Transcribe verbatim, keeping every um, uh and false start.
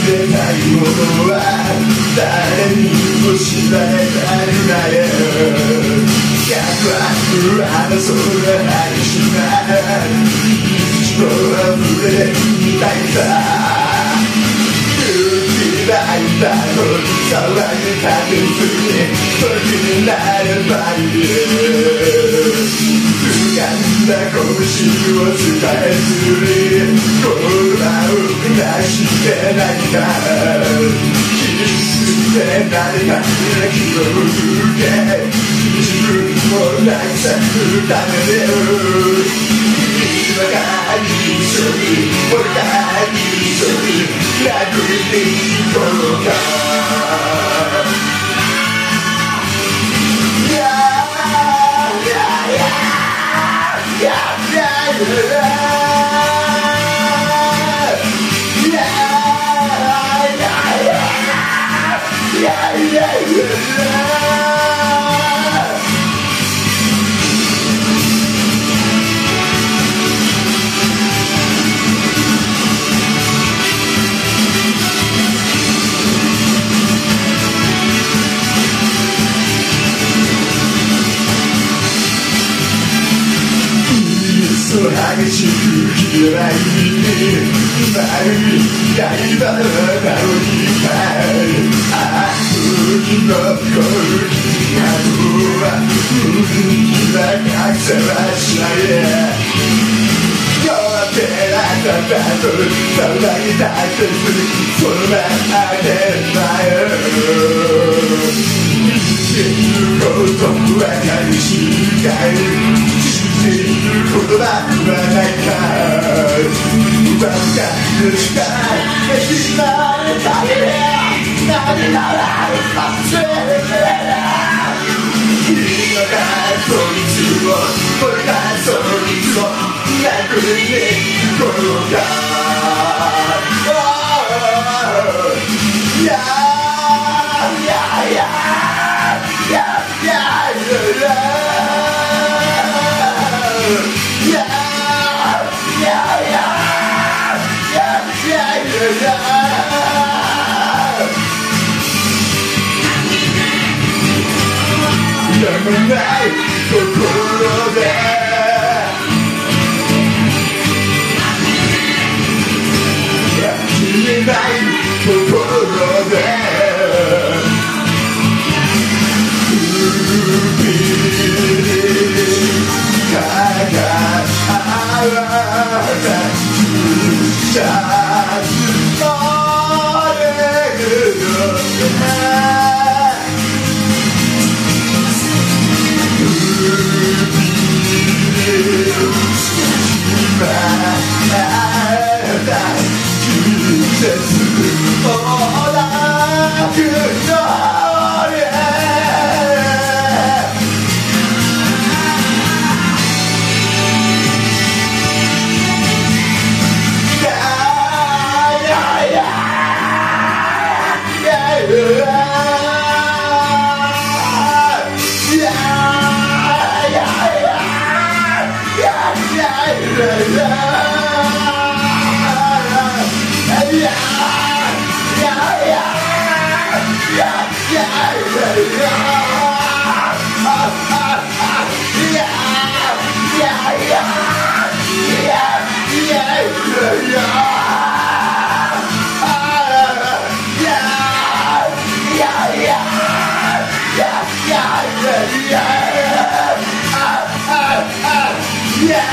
れないものは誰にも知られたくない逆は争うが激しない人は触れたいさ勇気ないだろう騒ぎかけずに時になればいい掴んだ拳を使えずに言葉を出して何か気にして何か気を抜け自分をなくさぬために今が一緒に俺が一緒に楽に行こうか激しく切れない丸い刃の名を引かあ海の残る傷跡は海が隠せはしない弱ってなかったと騒ぎだってそのままで前生きることは寂しいかい言葉はないか奪うか許しかいしまれたり何なら忘れて君のがそいつを俺がそいつを楽に行こうかいやいやいやいやいやいやYeah, yeah, yeah, yeah, yeah, yeah, yeah. やまない心で消えない心でYeah!